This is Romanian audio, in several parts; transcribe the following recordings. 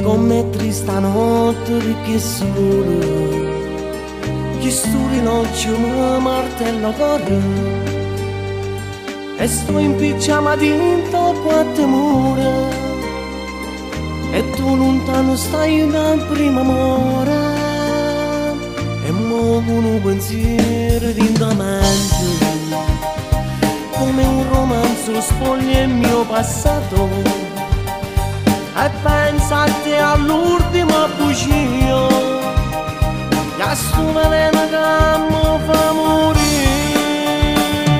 Com'è trista notte perché solo chi sturi noci mi martello corre e sto in picciama dinto quattro mura e tu lontano stai dal primo amore e muovo un pensiero dinto mente come un romanzo spoglia il mio passato e pensate all'ultima bugia che a sto veleno che mi fa morire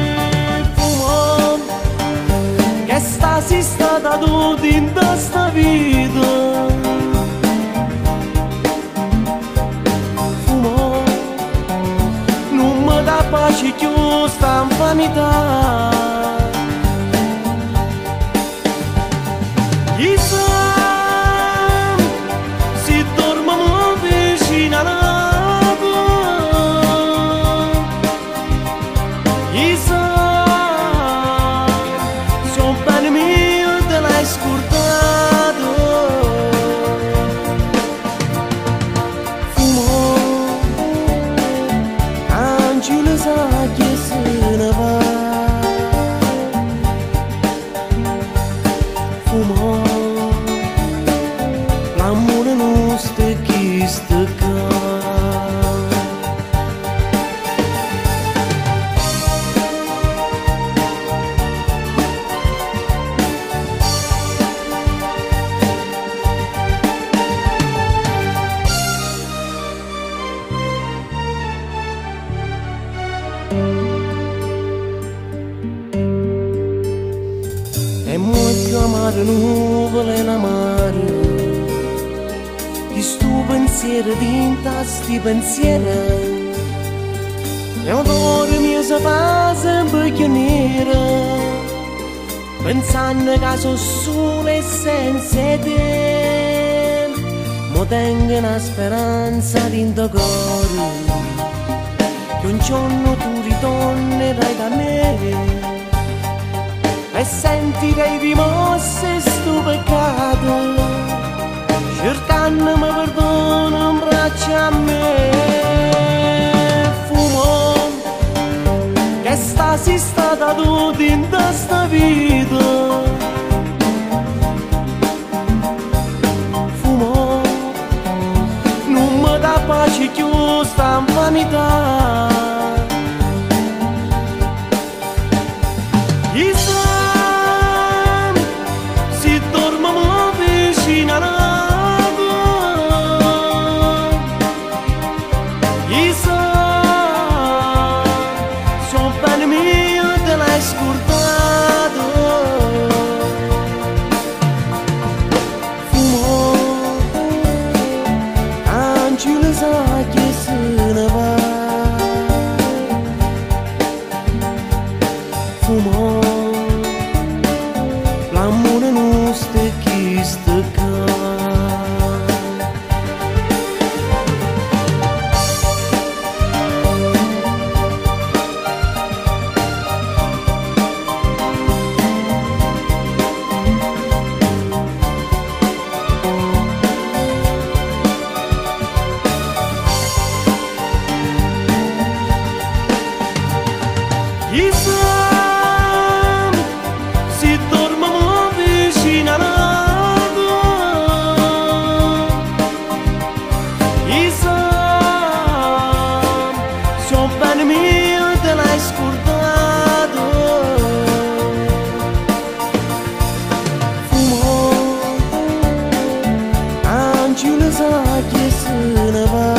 fumo che stasi stata tutta in questa vita fumo non mi dà pace più sta infamità. L'amore nostro chi sta e molto amare nuvole in amare di stu pensiero dinta sti pensieri e odore mio si fa sempre più nera pensando che sono solo e senza te mo tengo una speranza dinto cuore che un giorno tu ritornerai da me e sentirei rimosse sto peccato cercandomi perdono in braccia a me fumo che stasi stata tutta in questa vita fumo non mi dà pace più sta infamità. Fumo, l'amore nostro chi sta che se ne va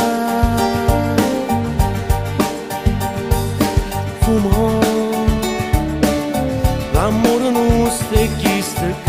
fumo l'amore nostro chi sta